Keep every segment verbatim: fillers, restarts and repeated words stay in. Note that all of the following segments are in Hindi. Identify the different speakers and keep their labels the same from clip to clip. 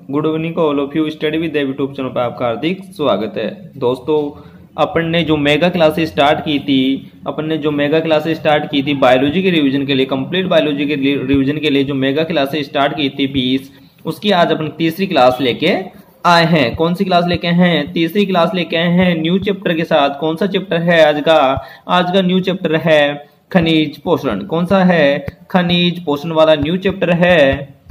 Speaker 1: Good evening all of you. Study with YouTube channel पर आपका हार्दिक स्वागत है। दोस्तों, अपन ने जो मेगा क्लासेस स्टार्ट की थी अपन ने जो मेगा क्लासेस स्टार्ट की थी बायोलॉजी के रिवीजन के लिए, कंप्लीट बायोलॉजी के रिवीजन के लिए जो मेगा क्लासेस स्टार्ट की थी बीस, उसकी आज अपन तीसरी क्लास लेके आए हैं। कौन सी क्लास लेके आए हैं? तीसरी क्लास लेके आए हैं न्यू चैप्टर के साथ। कौन सा चैप्टर है आज का? आज का न्यू चैप्टर है खनिज पोषण। कौन सा है? खनिज पोषण वाला न्यू चैप्टर है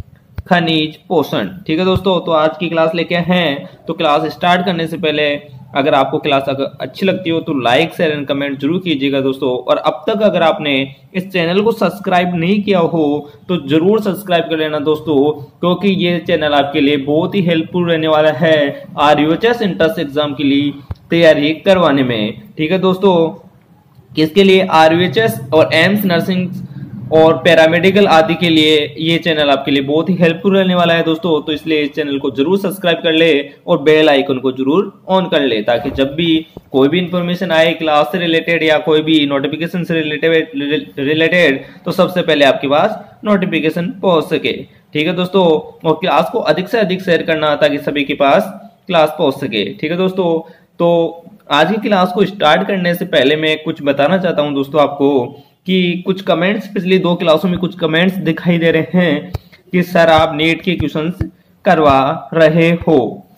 Speaker 1: खनिज पोषण। ठीक है दोस्तों, तो आज की क्लास लेके हैं। तो क्लास स्टार्ट करने से पहले अगर आपको क्लास अगर अच्छी लगती हो तो लाइक शेयर एंड कमेंट जरूर कीजिएगा दोस्तों। और अब तक अगर आपने इस चैनल को सब्सक्राइब नहीं किया हो तो जरूर सब्सक्राइब कर लेना दोस्तों, क्योंकि ये चैनल आपके लिए बहुत ही हेल्पफुल रहने वाला है आरयूएचएस एंट्रेंस एग्जाम के लिए तैयारी करवाने में। ठीक है दोस्तों, किसके लिए? आरयूएचएस और एम्स नर्सिंग और पैरामेडिकल आदि के लिए ये चैनल आपके लिए बहुत ही हेल्पफुल रहने वाला है दोस्तों। तो इसलिए इस चैनल को जरूर सब्सक्राइब कर ले और बेल आइकन को जरूर ऑन कर ले, ताकि जब भी कोई भी इंफॉर्मेशन आए क्लास से रिलेटेड या कोई भी नोटिफिकेशन से रिलेटेड रिलेटेड तो सबसे पहले आपके पास नोटिफिकेशन पहुंच सके। ठीक है दोस्तों, और क्लास को अधिक से अधिक शेयर करना ताकि सभी के पास क्लास पहुंच सके। ठीक है दोस्तों, तो आज की क्लास को स्टार्ट करने से पहले मैं कुछ बताना चाहता हूं दोस्तों आपको कि कुछ कमेंट्स पिछली दो क्लासों में कुछ कमेंट्स दिखाई दे रहे हैं कि सर आप नीट के क्वेश्चंस करवा रहे हो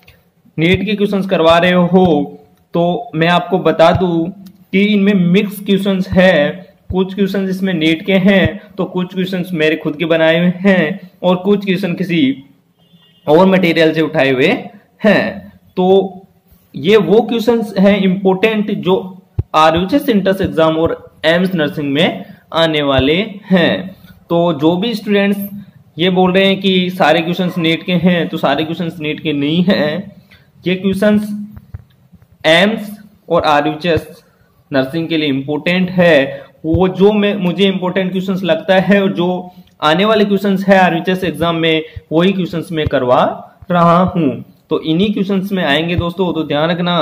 Speaker 1: नीट के क्वेश्चंस करवा रहे हो तो मैं आपको बता दूं कि इनमें मिक्स क्वेश्चंस है। कुछ क्वेश्चंस इसमें नीट के हैं तो कुछ क्वेश्चंस मेरे खुद के बनाए हुए हैं और कुछ क्वेश्चन किसी और मटेरियल से उठाए हुए हैं। तो ये वो क्वेश्चंस हैं इंपोर्टेंट जो आरयूएचएस एंट्रेंस एग्जाम और एम्स नर्सिंग में आने वाले हैं। तो जो भी स्टूडेंट्स ये बोल रहे हैं कि सारे क्वेश्चंस नीट के हैं तो सारे क्वेश्चंस नीट के नहीं हैं। ये क्वेश्चंस एम्स और आरयूएचएस नर्सिंग के लिए इंपॉर्टेंट है। वो जो मैं मुझे इंपॉर्टेंट क्वेश्चंस लगता है और जो आने वाले क्वेश्चंस है आरयूएचएस एग्जाम में वही क्वेश्चंस मैं करवा रहा हूं। तो इन्हीं क्वेश्चंस में आएंगे दोस्तों, तो ध्यान रखना।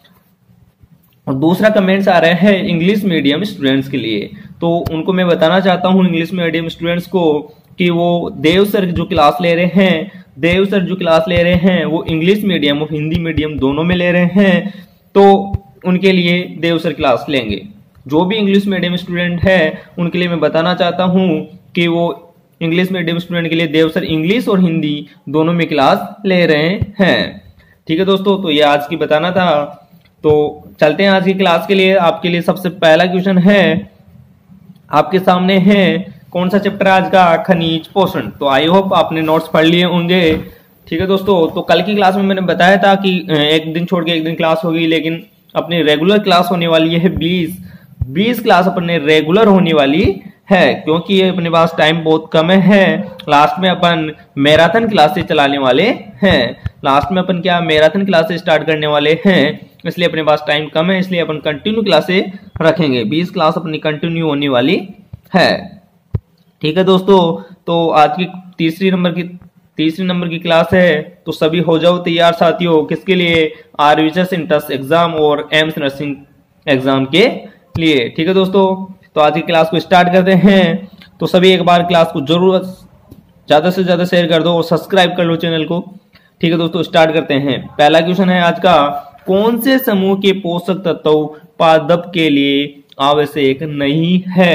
Speaker 1: और दूसरा कमेंट्स आ रहा है इंग्लिश मीडियम स्टूडेंट्स के लिए, तो उनको मैं बताना चाहता हूं इंग्लिश मीडियम स्टूडेंट्स को कि वो देव सर जो क्लास ले रहे हैं देव सर जो क्लास ले रहे हैं वो इंग्लिश मीडियम और हिंदी मीडियम दोनों में ले रहे हैं। तो उनके लिए देव सर क्लास लेंगे। जो भी इंग्लिश मीडियम स्टूडेंट है उनके लिए मैं बताना चाहता हूं कि वो इंग्लिश मीडियम स्टूडेंट के लिए देव सर इंग्लिश और हिंदी दोनों में क्लास ले रहे हैं। ठीक है दोस्तों, तो ये आज की बताना था। तो चलते हैं आज की क्लास के लिए। आपके लिए सबसे पहला क्वेश्चन है आपके सामने है कौन सा चैप्टर आज का? खनिज पोषण। तो आई होप आपने नोट्स पढ़ लिए होंगे। ठीक है दोस्तों, तो कल की क्लास में मैंने बताया था कि एक दिन छोड़ के एक दिन क्लास होगी, लेकिन अपनी रेगुलर क्लास होने वाली है बीस बीस क्लास अपने रेगुलर होने वाली है, क्योंकि ये अपने पास टाइम बहुत कम है। लास्ट में अपन मैराथन क्लासेस चलाने वाले हैं। लास्ट में अपन क्या मैराथन क्लासेस स्टार्ट करने वाले हैं, इसलिए अपने पास टाइम कम है, इसलिए अपन कंटिन्यू क्लासेस रखेंगे। बीस क्लास अपनी कंटिन्यू होने वाली है। ठीक है दोस्तों, तो आज की तीसरी नंबर की तीसरी नंबर की क्लास है। तो सभी हो जाओ तैयार साथियों। किसके लिए? आरयूएचएस एंट्रेंस एग्जाम और एम्स नर्सिंग एग्जाम के लिए। ठीक है दोस्तों, तो आज की क्लास को स्टार्ट करते हैं। तो सभी एक बार क्लास को जरूर ज्यादा से ज्यादा शेयर कर दो और सब्सक्राइब कर लो चैनल को। ठीक है दोस्तों, स्टार्ट करते हैं। पहला क्वेश्चन है आज का, कौन से समूह के पोषक तत्व पादप के लिए आवश्यक नहीं है?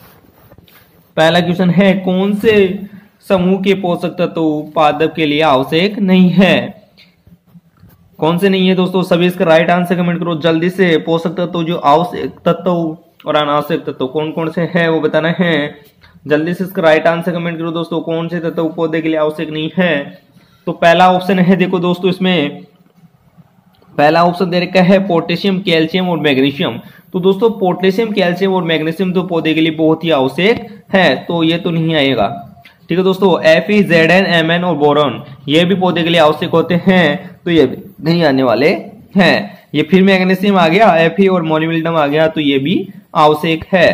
Speaker 1: पहला क्वेश्चन है कौन से समूह के पोषक तत्व पादप के लिए आवश्यक नहीं है? कौन से नहीं है दोस्तों? सभी इसका राइट आंसर कमेंट करो जल्दी से। पोषक तत्व जो आवश्यक तत्व और अनावश्यक तत्व कौन कौन से हैं वो बताना है। जल्दी से इसका राइट आंसर कमेंट करो दोस्तों। कौन से तत्व पौधे के लिए आवश्यक नहीं है? तो पहला ऑप्शन है, देखो दोस्तों, इसमें पहला ऑप्शन दे रखा है पोटेशियम, कैल्शियम और मैग्नीशियम। तो दोस्तों पोटेशियम, कैल्शियम और मैग्नीशियम तो पौधे के लिए बहुत ही आवश्यक है, तो ये तो नहीं आएगा। ठीक है दोस्तों, F E Z N M N और बोरॉन ये भी पौधे के लिए आवश्यक होते हैं, तो ये भी नहीं आने वाले हैं। ये फिर मैग्नीशियम आ गया, एफ ई और मोलिब्डेनम आ गया, तो ये भी आवश्यक है।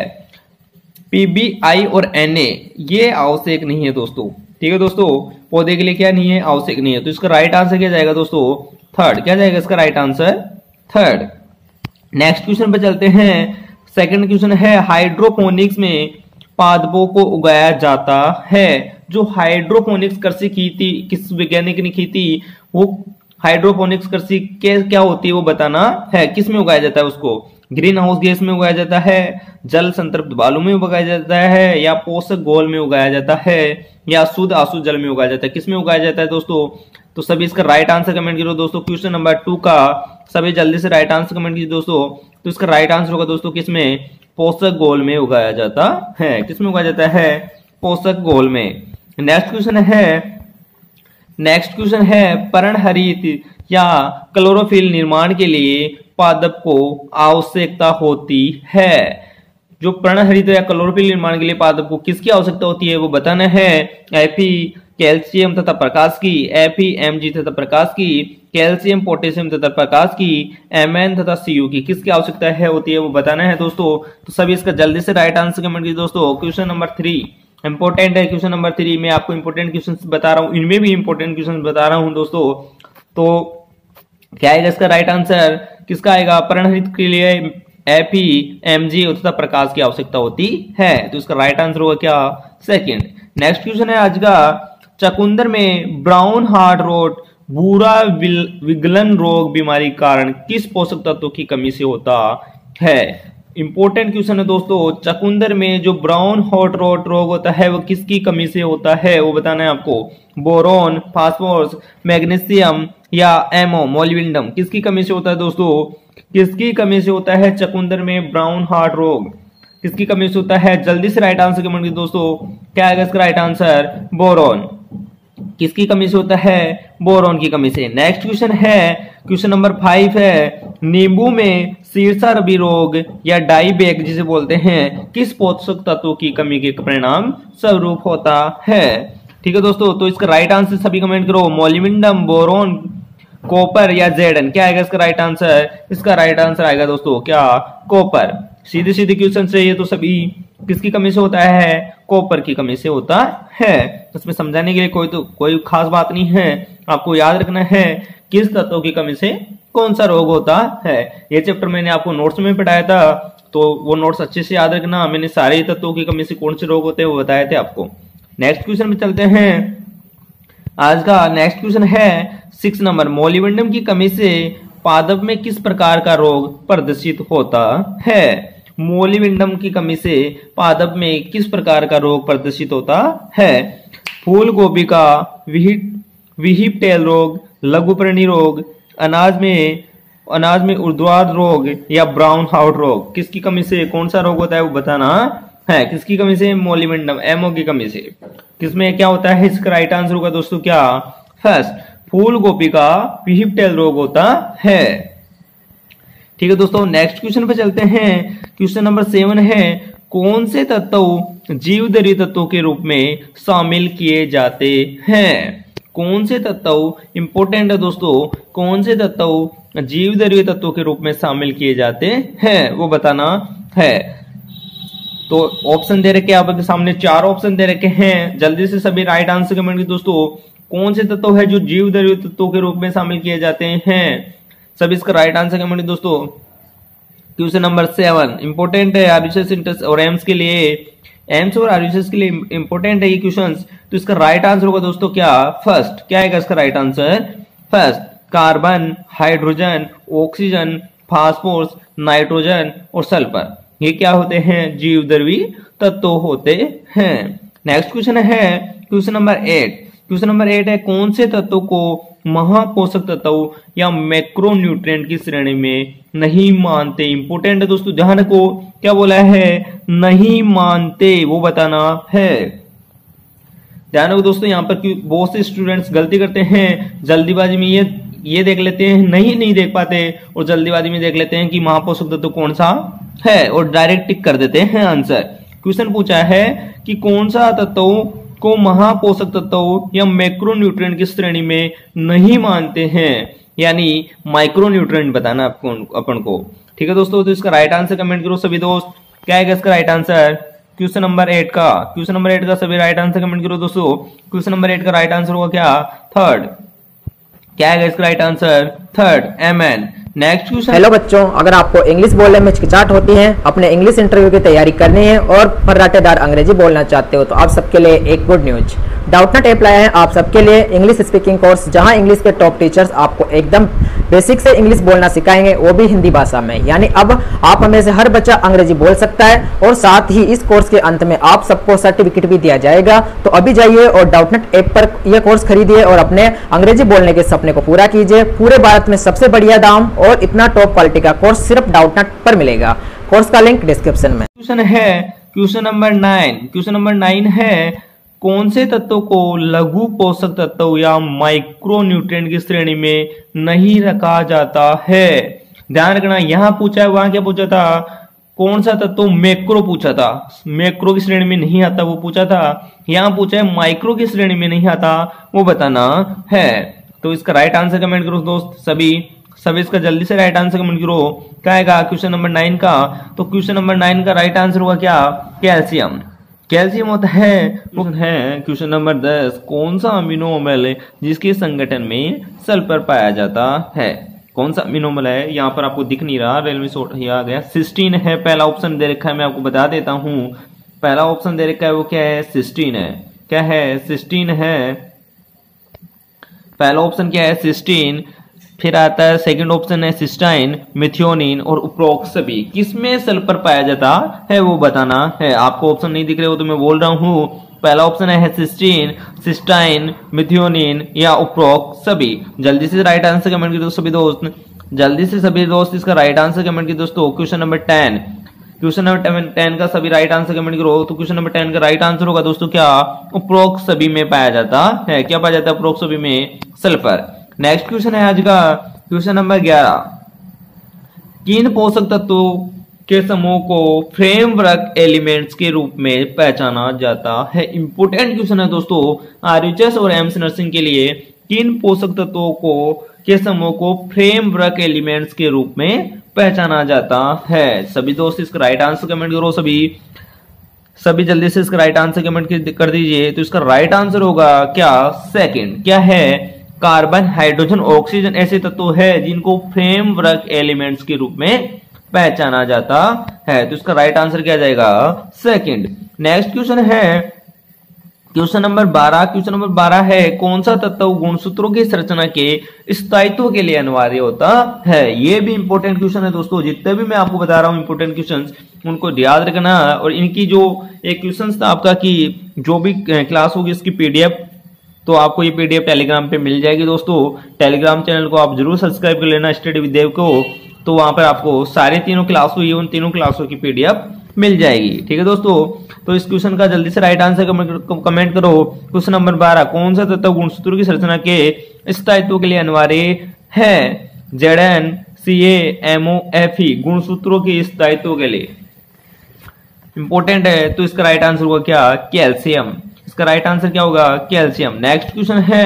Speaker 1: पीबीआई और एनए ये आवश्यक नहीं है दोस्तों। ठीक है दोस्तों, पौधे के लिए क्या नहीं है? आवश्यक नहीं है। तो इसका राइट आंसर क्या जाएगा दोस्तों? थर्ड। क्या जाएगा इसका right answer? Third. Next question पे चलते हैं। सेकंड क्वेश्चन है हाइड्रोपोनिक्स में पादपों को उगाया जाता है। जो हाइड्रोपोनिक्स कृषि की थी, किस वैज्ञानिक ने की थी, वो हाइड्रोपोनिक्स कृषि क्या होती है वो बताना है। किस में उगाया जाता है उसको? ग्रीन हाउस गैस में उगाया जाता है, जल संतृप्त बालू में उगाया जाता है, या पोषक घोल में उगाया जाता है, या शुद्ध आसुत जल में उगाया जाता है। किस में उगाया जाता है दोस्तों? तो सभी इसका राइट आंसर कमेंट करो दोस्तों। क्वेश्चन नंबर टू का सभी जल्दी से राइट आंसर कमेंट कीजिए दोस्तों। तो इसका राइट आंसर होगा दोस्तों किसमें? पोषक घोल में उगाया जाता है। किसमें उगाया जाता है? पोषक घोल में। नेक्स्ट क्वेश्चन है नेक्स्ट क्वेश्चन है पर्णहरित या क्लोरोफिल निर्माण के लिए पादप को आवश्यकता होती है। जो पर्णहरित या क्लोरोफिल निर्माण के लिए पादप को किसकी आवश्यकता होती है वो बताना है। एफी कैल्शियम तथा प्रकाश की, एफी एमजी तथा प्रकाश की, कैल्शियम पोटेशियम तथा प्रकाश की, एमएन तथा सीयू की, किसकी आवश्यकता है होती है वो बताना है दोस्तों। तो सभी इसका जल्दी से राइट आंसर कमेंट कीजिए दोस्तों। क्वेश्चन नंबर थ्री इंपोर्टेंट है। क्वेश्चन नंबर थ्री में आपको इंपोर्टेंट क्वेश्चन बता रहा हूँ, इनमें भी इंपोर्टेंट क्वेश्चन बता रहा हूँ दोस्तों। तो क्या आएगा इसका राइट आंसर? किसका आएगा? पर्णहरित के लिए एफी एमजी तथा प्रकाश की आवश्यकता होती है। तो इसका राइट आंसर होगा क्या? सेकंड। नेक्स्ट क्वेश्चन है आज का, चकुंदर में ब्राउन हार्ट रोट भूरा विगलन रोग बीमारी कारण किस पोषक तत्व की कमी से होता है? इंपोर्टेंट क्वेश्चन है दोस्तों। चकुंदर में जो ब्राउन हॉट रोट रोग होता है वो किसकी कमी से होता है वो बताना है आपको। बोरोन, फास्फोरस, मैग्नीशियम या एमो मोलिब्डेनम, किसकी कमी से होता है दोस्तों? किसकी कमी से होता है चकुंदर में ब्राउन हार्ट रोग? किसकी कमी से होता है? जल्दी से राइट आंसर कमेंट कीजिए दोस्तों। क्या आएगा इसका राइट आंसर? बोरोन। किसकी कमी से होता है? बोरोन की कमी से। नेक्स्ट क्वेश्चन है क्वेश्चन नंबर फाइव है, नींबू में शीर्षा रबी रोग या डाईबैक जिसे बोलते हैं किस पोषक तत्व की कमी के परिणाम स्वरूप होता है? ठीक है दोस्तों, तो इसका राइट आंसर सभी कमेंट करो। मोलिब्डेनम, बोरोन, कॉपर या जेडन, क्या आएगा इसका राइट आंसर? इसका राइट आंसर आएगा दोस्तों क्या? कॉपर। सीधे सीधे क्वेश्चन से ये तो सभी किसकी कमी से होता है? कॉपर की कमी से होता है। इसमें समझाने के लिए कोई तो कोई खास बात नहीं है, आपको याद रखना है किस तत्व की कमी से कौन सा रोग होता है। ये चैप्टर मैंने आपको नोट्स में पढ़ाया था, तो वो नोट्स अच्छे से याद रखना। मैंने सारे तत्वों की कमी से कौन से रोग होते हैं वो बताए थे आपको। नेक्स्ट क्वेश्चन में चलते हैं। आज का नेक्स्ट क्वेश्चन है सिक्स नंबर, मोलिब्डेनम की कमी से पादप में किस प्रकार का रोग प्रदर्शित होता है? मोलिब्डेनम की कमी से पादप में किस प्रकार का रोग प्रदर्शित होता है? फूल गोभी का विहिप टेल रोग, लघुपर्णी रोग, अनाज में अनाज में ऊर्ध्वाधर रोग या ब्राउन हार्ट रोग, किसकी कमी से कौन सा रोग होता है वो बताना है। किसकी कमी से? मोलिब्डेनम, एमओ की कमी से। किसमें क्या होता है? इसका राइट आंसर होगा दोस्तों क्या? फर्स्ट, फूल गोभी का विहिप टेल रोग होता है। ठीक है दोस्तों, नेक्स्ट क्वेश्चन पे चलते हैं। क्वेश्चन नंबर सेवन है, कौन से तत्व जीवधरी तत्वों के रूप में शामिल किए जाते हैं? कौन से तत्व इंपोर्टेंट है दोस्तों, कौन से तत्व जीवधरी तत्वों के रूप में शामिल किए जाते हैं वो बताना है। तो ऑप्शन दे रखे आपके सामने, चार ऑप्शन दे रखे हैं। जल्दी से सभी राइट आंसर कमेंट कीजिए दोस्तों। कौन से तत्व है जो जीवधरी तत्वों के रूप में शामिल किए जाते हैं? सभी इसका राइट आंसर कमेंट कीजिए दोस्तों। क्वेश्चन नंबर सेवन इंपोर्टेंट है आरबीसीएस इंटरेस्ट और एम्स के लिए, एम्स और आरबीसीएस के लिए इंपोर्टेंट है ये क्वेश्चन। तो इसका राइट आंसर होगा दोस्तों क्या? फर्स्ट, क्या आएगा इसका right answer? First, carbon, hydrogen, oxygen, phosphorus, nitrogen और सल्फर, ये क्या होते हैं? जीवधर्वी तत्व होते हैं। नेक्स्ट क्वेश्चन है question number eight. Question number eight है, कौन से तत्व को महापोषक तत्व या मैक्रोन्यूट्रिएंट की श्रेणी में नहीं मानते? इंपोर्टेंट है दोस्तों, ध्यान रखो क्या बोला है? नहीं मानते, वो बताना है। ध्यान रखो दोस्तों, यहाँ पर बहुत से स्टूडेंट्स गलती करते हैं, जल्दीबाजी में ये ये देख लेते हैं, नहीं नहीं देख पाते, और जल्दीबाजी में देख लेते हैं कि महापोषक तत्व कौन सा है और डायरेक्ट टिक कर देते हैं आंसर। क्वेश्चन पूछा है कि कौन सा तत्व को महापोषक तत्व या मैक्रोन्यूट्रिएंट की श्रेणी में नहीं मानते हैं, यानी माइक्रोन्यूट्रिएंट बताना आपको अपन को। ठीक है दोस्तों, तो इसका राइट आंसर कमेंट करो सभी दोस्त। क्या है इसका right answer? Question number eight का क्वेश्चन नंबर एट का सभी राइट आंसर कमेंट करो दोस्तों। क्वेश्चन नंबर एट का राइट आंसर होगा क्या? थर्ड। क्या है इसका right answer? Third, MN. Next question.
Speaker 2: Hello बच्चों, अगर आपको इंग्लिश बोलने में हिचकिचाहट होती है, अपने इंग्लिश इंटरव्यू की तैयारी करनी है और फर्राटेदार अंग्रेजी बोलना चाहते हो तो आप सबके लिए एक गुड न्यूज। डाउटनेट ऐप लाया है आप सबके लिए इंग्लिश स्पीकिंग कोर्स, जहां इंग्लिश के टॉप टीचर्स आपको एकदम बेसिक से इंग्लिश बोलना सिखाएंगे, वो भी हिंदी भाषा में। यानी अब आप हमें से हर बच्चा अंग्रेजी बोल सकता है और साथ ही इस कोर्स के अंत में आप सबको सर्टिफिकेट भी दिया जाएगा। तो अभी जाइए और डाउटनेट ऐप पर यह कोर्स खरीदिए और अपने अंग्रेजी बोलने के सपने को पूरा कीजिए। पूरे भारत में सबसे बढ़िया दाम और इतना टॉप क्वालिटी का कोर्स सिर्फ डाउटनेट पर मिलेगा। कोर्स का लिंक डिस्क्रिप्शन में।
Speaker 1: क्वेश्चन है question number nine. Question number nine है कौन से तत्व को लघु पोषक तत्व या माइक्रो न्यूट्रिएंट की श्रेणी में नहीं रखा जाता है। ध्यान रखना, यहां पूछा है, वहां क्या पूछा था, कौन सा तत्व मैक्रो पूछा था, मैक्रो की श्रेणी में नहीं आता वो पूछा था। यहां पूछा है माइक्रो की श्रेणी में नहीं आता, वो बताना है। तो इसका राइट आंसर कमेंट करो दोस्त सभी सभी इसका जल्दी से राइट आंसर कमेंट करो। क्या आएगा क्वेश्चन नंबर नाइन का? तो क्वेश्चन नंबर नाइन का राइट आंसर होगा क्या, कैल्शियम। कैल्शियम होता है है क्वेश्चन नंबर दस, कौन सा अमीनो अम्ल है जिसके संगठन में सल्फर पाया जाता है। कौन सा अमीनो अम्ल है, यहाँ पर आपको दिख नहीं रहा, रेलवे शॉर्ट ये आ गया, सिस्टीन है। पहला ऑप्शन दे रखा है, मैं आपको बता देता हूँ। पहला ऑप्शन दे रखा है वो क्या है, सिस्टीन है। क्या है, सिस्टीन है। पहला ऑप्शन क्या है, सिस्टीन। फिर आता है सेकंड ऑप्शन है सिस्टाइन, मिथियोनिन और उपरोक्त सभी। किसमें सल्फर पाया जाता है वो बताना है। आपको ऑप्शन नहीं दिख रहे हो तो मैं बोल रहा हूँ। पहला ऑप्शन है सिस्टीन, सिस्टाइन, मिथियोनिन या उपरोक्त सभी। जल्दी से राइट आंसर कमेंट कीजिए सभी दोस्त, जल्दी से सभी दोस्त इसका राइट आंसर कमेंट कीजिए दोस्तों। Question number ten question number ten का सभी राइट आंसर कमेंट करो। तो क्वेश्चन नंबर टेन का राइट आंसर होगा दोस्तों क्या, उपरोक्त सभी में पाया जाता है। क्या पाया जाता है उपरोक्त सभी में, सल्फर। नेक्स्ट क्वेश्चन है आज का क्वेश्चन नंबर ग्यारह, किन पोषक तत्वों के समूह को फ्रेमवर्क एलिमेंट्स के रूप में पहचाना जाता है। इंपोर्टेंट क्वेश्चन है दोस्तों आरयूएच और एम्स नर्सिंग के लिए। किन पोषक तत्वों को के समूह को फ्रेमवर्क एलिमेंट्स के रूप में पहचाना जाता है। सभी दोस्त इसका राइट आंसर कमेंट करो सभी सभी जल्दी से इसका राइट आंसर कमेंट कर दीजिए। तो इसका राइट आंसर होगा क्या, सेकंड। क्या है, कार्बन, हाइड्रोजन, ऑक्सीजन ऐसे तत्व है जिनको फ्रेमवर्क एलिमेंट्स के रूप में पहचाना जाता है। तो इसका राइट आंसर क्या जाएगा, सेकंड। नेक्स्ट क्वेश्चन है क्वेश्चन नंबर बारह। क्वेश्चन नंबर बारह है कौन सा तत्व गुणसूत्रों की संरचना के स्थायित्व के लिए अनिवार्य होता है। ये भी इंपॉर्टेंट क्वेश्चन है दोस्तों। जितने भी मैं आपको बता रहा हूँ इंपॉर्टेंट क्वेश्चंस, उनको याद रखना। और इनकी जो एक क्वेश्चन था आपका कि जो भी क्लास होगी इसकी पीडीएफ, तो आपको ये पीडीएफ टेलीग्राम पे मिल जाएगी दोस्तों। टेलीग्राम चैनल को आप जरूर सब्सक्राइब कर लेना, स्टडी विद देव को। तो वहां पर आपको सारे तीनों क्लास हुई उन तीनों क्लासों की पीडीएफ मिल जाएगी। ठीक है दोस्तों, तो इस क्वेश्चन का जल्दी से राइट आंसर कमेंट करो। क्वेश्चन नंबर बारह, कौन सा तत्व गुणसूत्रों की संरचना के स्थायित्व के लिए अनिवार्य है। Z N C M O F E गुणसूत्रों के स्थायित्व के लिए इंपॉर्टेंट है। तो इसका राइट आंसर होगा क्या, कैल्शियम। इसका राइट आंसर क्या होगा, कैल्शियम। नेक्स्ट क्वेश्चन है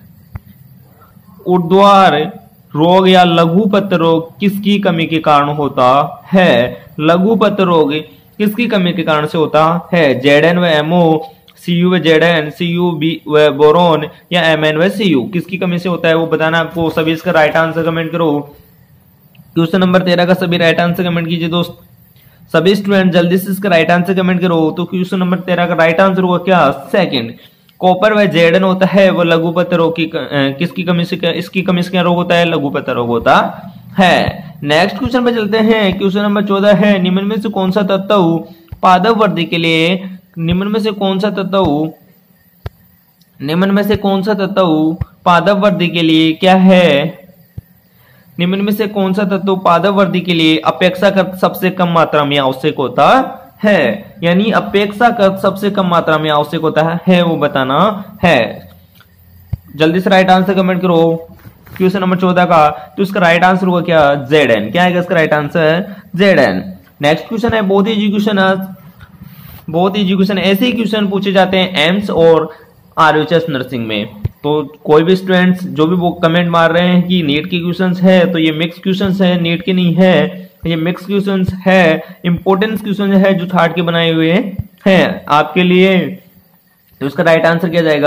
Speaker 1: उर्ध्वार रोग या लघुपत्र रोग किसकी कमी के कारण होता है। लघुपत्र रोग किसकी कमी के कारण से होता है। जेडएन व एमओ, सीयू व जेडएन, सीयू बी व बोरोन या एमएन व सीयू किसकी कमी से होता है वो बताना आपको। सभी इसका राइट आंसर कमेंट करो। क्वेश्चन नंबर तेरह का सभी राइट आंसर कमेंट कीजिए दोस्त। सभी स्टूडेंट जल्दी से इसका राइट आंसर कमेंट करो। तो क्वेश्चन नंबर तेरह का राइट आंसर होगा क्या, सेकंड। कॉपर व जेडन होता है वो लघुपत्र रोग की किसकी कमी से इसकी कमी से क्या रोग होता है, लघुपत्र रोग होता है। नेक्स्ट क्वेश्चन पे चलते हैं। क्वेश्चन नंबर चौदह है निम्न में से कौन सा तत्व पादप वृद्धि के लिए निम्न में से कौन सा तत्व निम्न में से कौन सा तत्व पादप वृद्धि के लिए क्या है। निम्न में से कौन सा तत्व पादप वृद्धि के लिए अपेक्षाकृत सबसे कम मात्रा में आवश्यक होता है। यानी अपेक्षाकृत सबसे कम मात्रा में आवश्यक होता है, है वो बताना है। जल्दी से राइट आंसर कमेंट करो क्वेश्चन नंबर चौदह का। तो इसका राइट आंसर होगा क्या, जेड एन। क्या है इसका right answer, Z N. Next question है बहुत इजी क्वेश्चन बहुत इजी क्वेश्चन ऐसे ही क्वेश्चन पूछे जाते हैं एम्स और आरयूएच नर्सिंग में। तो कोई भी स्टूडेंट्स जो भी वो कमेंट मार रहे हैं कि नीट के क्वेश्चंस है, तो ये मिक्स क्वेश्चंस है, नीट के नहीं है, ये मिक्स क्वेश्चंस है, इंपोर्टेंस क्वेश्चन है जो थार्ड के बनाए हुए हैं आपके लिए। तो इसका राइट आंसर क्या जाएगा,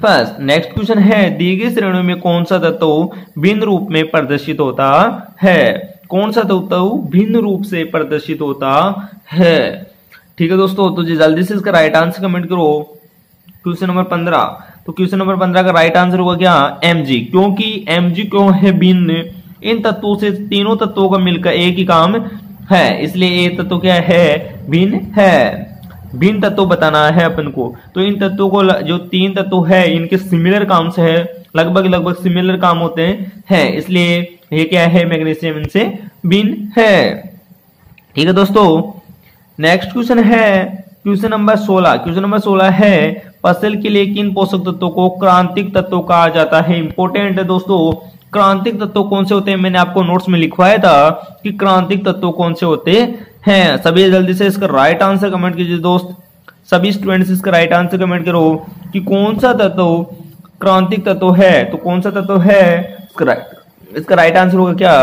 Speaker 1: फर्स्ट नेक्स्ट क्वेश्चन है दी गई श्रेणियों में कौन सा तत्व भिन्न रूप में प्रदर्शित होता है। कौन सा तत्व भिन्न रूप से प्रदर्शित होता है। ठीक है दोस्तों, तो जी जल्दी से इसका राइट आंसर कमेंट करो। क्वेश्चन नंबर पंद्रह, तो क्वेश्चन नंबर पंद्रह का राइट आंसर होगा क्या एम जी, क्योंकि एम जी क्यों है भिन्न, इन तत्वों से तीनों तत्वों का मिलकर एक ही काम है, इसलिए ये तत्व क्या है भिन्न है। भिन्न तत्व बताना है अपन को, तो इन तत्वों को जो तीन तत्व है इनके सिमिलर काम से है, लगभग लगभग सिमिलर काम होते हैं, इसलिए ये क्या है मैग्नीशियम इनसे भिन्न है। ठीक है दोस्तों, नेक्स्ट क्वेश्चन है क्वेश्चन नंबर सोलह। क्वेश्चन नंबर सोलह है फसल के लिए किन पोषक तत्वों को क्रांतिक तत्व कहा जाता है। इंपॉर्टेंट है दोस्तों, क्रांतिक तत्व कौन से होते हैं, मैंने आपको नोट्स में लिखवाया था कि क्रांतिक तत्व कौन से होते हैं। सभी जल्दी से इसका राइट आंसर कमेंट कीजिए दोस्त, सभी स्टूडेंट्स इसका राइट आंसर कमेंट करो कि कौन सा तत्व क्रांतिक तत्व है। तो कौन सा तत्व है इसका राइट इसका राइट आंसर होगा क्या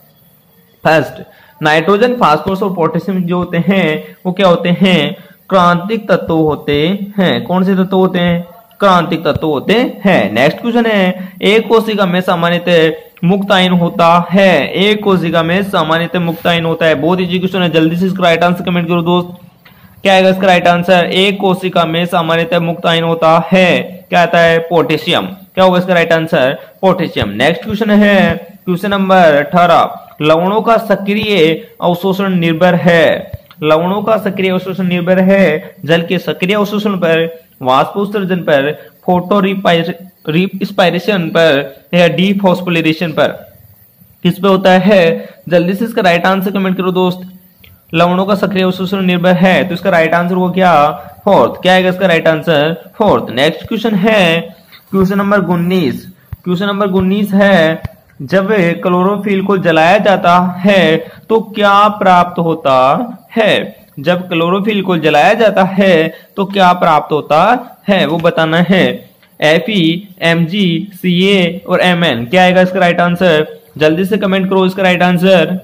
Speaker 1: फर्स्ट नाइट्रोजन, फास्फोरस और पोटेशियम जो होते हैं वो क्या होते हैं क्रांतिक तत्व होते हैं। कौन से तत्व होते हैं क्रांतिक तत्व होते हैं। नेक्स्ट क्वेश्चन है एक कोशिका में सामान्यतः मुक्त आयन होता है। एक कोशिका में सामान्यतः मुक्त आयन होता है। बहुत इजी क्वेश्चन है, जल्दी से इसका राइट आंसर कमेंट करो दोस्त। क्या आएगा इसका राइट आंसर, एक कोशिका में सामान्यतः मुक्त आयन होता है, क्या आता है पोटेशियम। क्या होगा इसका right answer potassium. Next question है क्वेश्चन नंबर अठारह, लवणों का सक्रिय अवशोषण निर्भर है। लवणों का सक्रिय अवशोषण निर्भर है जल के सक्रिय अवशोषण पर, वाष्प उत्सर्जन पर, फोटो रिस्पायरेशन पर या डीफॉस्फोरिलेशन पर। किस पे होता है, जल्दी से इसका राइट आंसर कमेंट करो दोस्त। लवणों का सक्रिय अवशोषण निर्भर है, तो इसका राइट आंसर होगा क्या फोर्थ। क्या आएगा इसका right answer fourth. Next question है क्वेश्चन नंबर उन्नीस। क्वेश्चन नंबर उन्नीस है जब क्लोरोफिल को जलाया जाता है तो क्या प्राप्त होता है। जब क्लोरोफिल को जलाया जाता है तो क्या प्राप्त होता है वो बताना है। एफ ई, एम जी, सी ए और एम एन। क्या आएगा इसका राइट आंसर, जल्दी से कमेंट करो इसका राइट आंसर।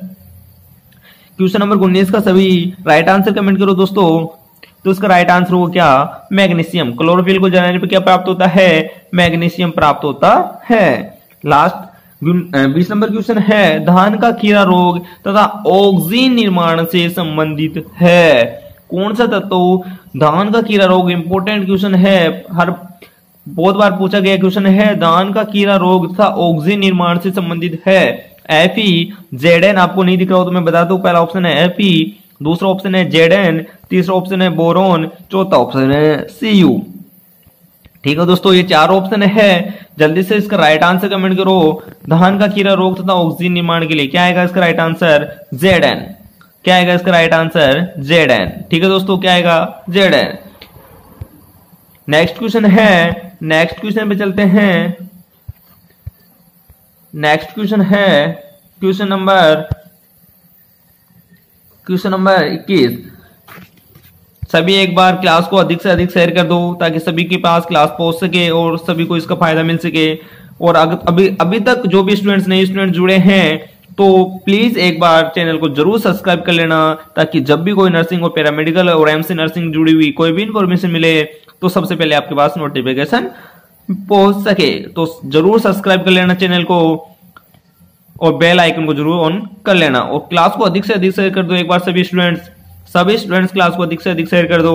Speaker 1: क्वेश्चन नंबर उन्नीस का सभी राइट आंसर कमेंट करो दोस्तों। तो इसका राइट आंसर होगा क्या मैग्नीशियम। क्लोरोफिल को जलाने पर क्या प्राप्त होता है मैग्नीशियम प्राप्त होता है। लास्ट बीस नंबर क्वेश्चन है धान का कीड़ा रोग तथा ऑक्सीजन निर्माण से संबंधित है। कौन सा तत्व धान का कीड़ा रोग, इंपोर्टेंट क्वेश्चन है, हर बहुत बार पूछा गया क्वेश्चन है, धान का कीड़ा रोग तथा ऑक्सीजन निर्माण से संबंधित है। एफ ई, जेड एन आपको नहीं दिख रहा हो तो मैं बता दूं, पहला ऑप्शन है एफ ई, दूसरा ऑप्शन है जेड एन, तीसरा ऑप्शन है बोरोन, चौथा ऑप्शन है सी यू। ठीक है दोस्तों, ये चार ऑप्शन है, जल्दी से इसका राइट आंसर कमेंट करो। धान का कीड़ा रोग तथा ऑक्सीजन निर्माण के लिए क्या आएगा इसका राइट आंसर जेड एन। क्या आएगा इसका राइट आंसर जेड एन। ठीक है दोस्तों, क्या आएगा जेड एन। नेक्स्ट क्वेश्चन है नेक्स्ट क्वेश्चन पे चलते हैं। नेक्स्ट क्वेश्चन है क्वेश्चन नंबर क्वेश्चन नंबर इक्कीस। सभी एक बार क्लास को अधिक से अधिक शेयर कर दो ताकि सभी के पास क्लास पहुंच सके और सभी को इसका फायदा मिल सके। और अगर अभी अभी तक जो भी स्टूडेंट्स नए स्टूडेंट जुड़े हैं तो प्लीज एक बार चैनल को जरूर सब्सक्राइब कर लेना ताकि जब भी कोई नर्सिंग और पैरामेडिकल और एमसी नर्सिंग जुड़ी हुई कोई भी इंफॉर्मेशन मिले तो सबसे पहले आपके पास नोटिफिकेशन पहुंच सके। तो जरूर सब्सक्राइब कर लेना चैनल को और बेल आइकन को जरूर ऑन कर लेना और क्लास को अधिक से अधिक शेयर कर दो। एक बार सभी स्टूडेंट्स सभी स्टूडेंट्स क्लास को अधिक से अधिक शेयर कर दो।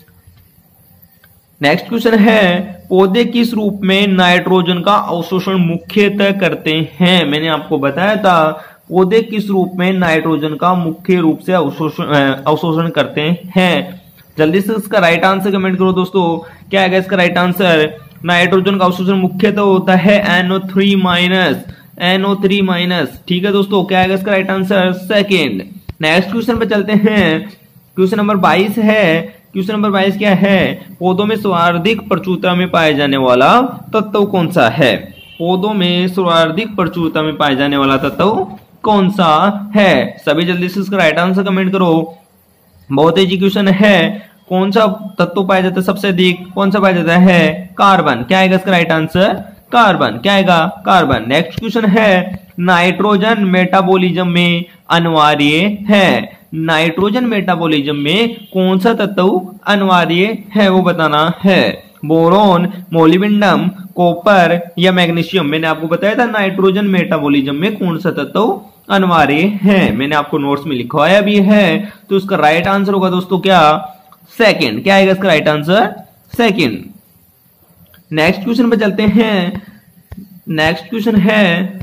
Speaker 1: नेक्स्ट क्वेश्चन है पौधे किस रूप में नाइट्रोजन का अवशोषण मुख्यतः करते हैं। मैंने आपको बताया था पौधे किस रूप में नाइट्रोजन का मुख्य रूप से अवशोषण अवशोषण करते हैं। जल्दी से इसका राइट आंसर कमेंट करो दोस्तों। क्या आएगा इसका राइट आंसर, नाइट्रोजन का अवशोषण मुख्यतः होता है N O three minus N O three minus. ठीक है दोस्तों, क्या आएगा इसका right answer second. Next question पे चलते हैं। क्वेश्चन नंबर बाईस है। क्वेश्चन नंबर बाईस क्या है, पौधों में सर्वाधिक प्रचुरता में पाए जाने वाला तत्व कौन सा है। पौधों में सर्वाधिक प्रचुरता में पाए जाने वाला तत्व कौन सा है। सभी जल्दी से इसका राइट आंसर कमेंट करो। बहुत इजी क्वेश्चन है, कौन सा तत्व पाया जाता है सबसे अधिक, कौन सा पाया जाता है कार्बन। क्या आएगा इसका राइट आंसर कार्बन। क्या आएगा कार्बन। नेक्स्ट क्वेश्चन है नाइट्रोजन मेटाबॉलिज्म में अनिवार्य है। नाइट्रोजन मेटाबॉलिज्म में कौन सा तत्व अनिवार्य है वो बताना है। बोरोन, मोलिब्डेनम, कॉपर या मैग्नीशियम। मैंने आपको बताया था नाइट्रोजन मेटाबॉलिज्म में कौन सा तत्व अनिवार्य है, मैंने आपको नोट्स में लिखवाया भी है। तो इसका राइट आंसर होगा दोस्तों क्या, सेकंड। क्या आएगा इसका right answer, second. Next question पे चलते हैं। नेक्स्ट क्वेश्चन है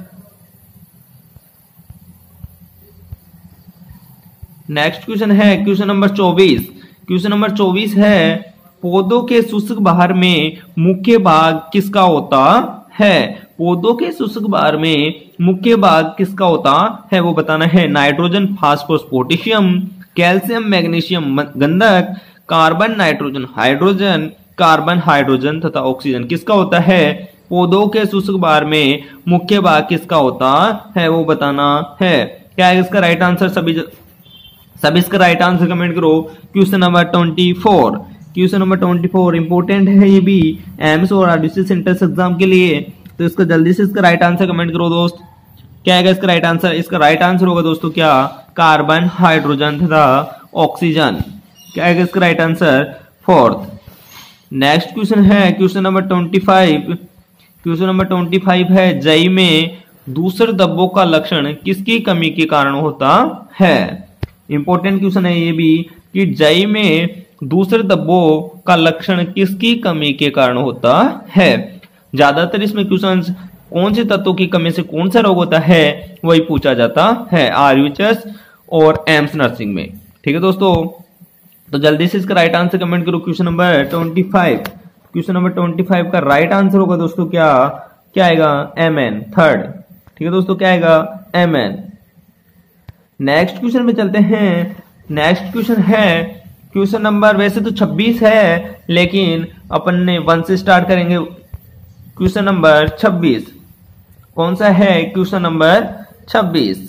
Speaker 1: नेक्स्ट क्वेश्चन है क्वेश्चन नंबर चौबीस। क्वेश्चन नंबर चौबीस है पौधों के शुष्क बाहर में मुख्य भाग किसका होता है। पौधों के शुष्क बाहर में मुख्य भाग किसका होता है वो बताना है। Nitrogen, phosphorus, potassium, calcium, magnesium, गंधक, carbon, nitrogen, hydrogen, carbon, hydrogen तथा ऑक्सीजन किसका होता है। पौधों के शुष्क बाहर में मुख्य भाग किसका होता है वो बताना है। क्या है इसका राइट आंसर, सभी सभी इसका राइट आंसर कमेंट करो। Question number twenty four. Question number twenty four important है ये भी एम्स और आरडीसी सेंट्रल एग्जाम के लिए, तो इसका जल्दी से इसका राइट आंसर कमेंट करो दोस्त। क्या है इसका राइट आंसर, इसका राइट आंसर होगा दोस्तों क्या, कार्बन, हाइड्रोजन तथा ऑक्सीजन। क्या है इसका right answer, fourth. Next question है question number twenty five. Question number twenty five है जई में दूसरे धब्बों का लक्षण किसकी कमी के कारण होता है। इंपॉर्टेंट क्वेश्चन है ये भी कि जई में दूसरे धब्बों का लक्षण किसकी कमी के कारण होता है। ज्यादातर इसमें क्वेश्चन कौन से तत्वों की कमी से कौन सा रोग होता है वही पूछा जाता है आरयूएचएस और एम्स नर्सिंग में। ठीक है दोस्तों, तो जल्दी से इसका राइट आंसर कमेंट करो। Question number twenty five. Question number twenty five का राइट आंसर होगा दोस्तों क्या, क्या आएगा, एम एन, थर्ड। ठीक है दोस्तों, क्या आएगा, एम एन। नेक्स्ट क्वेश्चन पे चलते हैं। नेक्स्ट क्वेश्चन है क्वेश्चन नंबर वैसे तो छब्बीस है लेकिन अपन ने वन से स्टार्ट करेंगे। क्वेश्चन नंबर छब्बीस कौन सा है, क्वेश्चन नंबर छब्बीस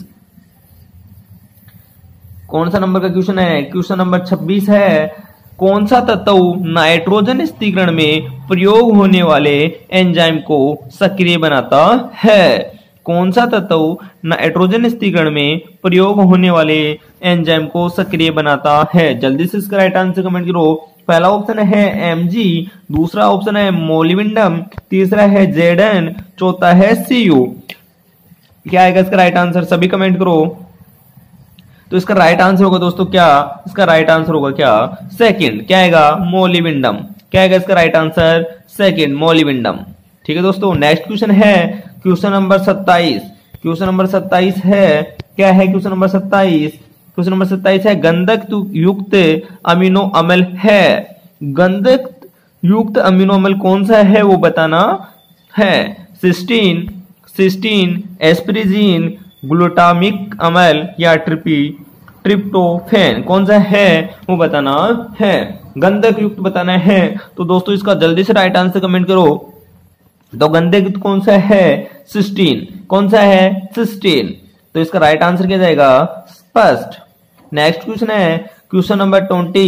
Speaker 1: कौन सा नंबर का क्वेश्चन है, क्वेश्चन नंबर छब्बीस है कौन सा तत्व नाइट्रोजन स्थिरीकरण में प्रयोग होने वाले एंजाइम को सक्रिय बनाता है। कौन सा तत्व नाइट्रोजन स्थिरीकरण में प्रयोग होने वाले एंजाइम को सक्रिय बनाता है। जल्दी से इसका राइट आंसर कमेंट करो। पहला ऑप्शन है एमजी, दूसरा ऑप्शन है मोलिब्डेनम, तीसरा है जेडन, चौथा है सीयू। क्या आएगा इसका राइट आंसर, सभी कमेंट करो। तो इसका राइट आंसर होगा दोस्तों क्या, इसका राइट आंसर होगा क्या, सेकंड। क्या आएगा, मोलिब्डेनम। क्या आएगा इसका राइट आंसर, सेकंड, मोलिब्डेनम। ठीक है दोस्तों, नेक्स्ट क्वेश्चन है क्वेश्चन नंबर सत्ताईस। क्वेश्चन नंबर सत्ताईस है, क्या है क्वेश्चन नंबर सत्ताईस, क्वेश्चन नंबर सत्ताईस है गंधक युक्त अमीनो अम्ल है। गंधक युक्त अमीनो अम्ल कौन सा है वो बताना है। सिस्टीन, सिस्टीन, एस्प्रिजीन, ग्लूटामिक अम्ल या ट्रिपी ट्रिप्टोफेन कौन सा है वो बताना है। गंधक युक्त बताना है। तो दोस्तों इसका जल्दी से राइट आंसर कमेंट करो। तो गंधक युक्त कौन सा है, सिस्टीन। कौन सा है, सिस्टीन। तो इसका राइट आंसर क्या जाएगा, स्पष्ट। नेक्स्ट क्वेश्चन है question number twenty